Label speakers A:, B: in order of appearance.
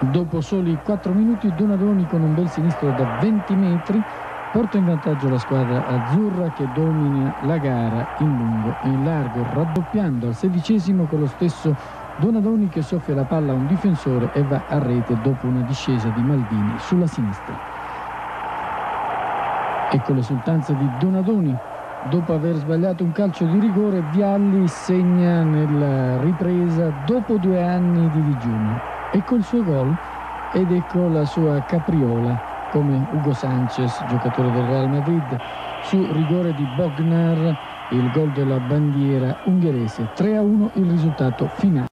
A: Dopo soli 4 minuti Donadoni con un bel sinistro da 20 metri porta in vantaggio la squadra azzurra, che domina la gara in lungo e in largo, raddoppiando al 16° con lo stesso Donadoni che soffia la palla a un difensore e va a rete dopo una discesa di Maldini sulla sinistra. Ecco l'esultanza di Donadoni. Dopo aver sbagliato un calcio di rigore, Vialli segna nella ripresa dopo 2 anni di digiuno. Ecco il suo gol ed ecco la sua capriola, come Hugo Sanchez, giocatore del Real Madrid, su rigore di Bognar, il gol della bandiera ungherese. 3-1 il risultato finale.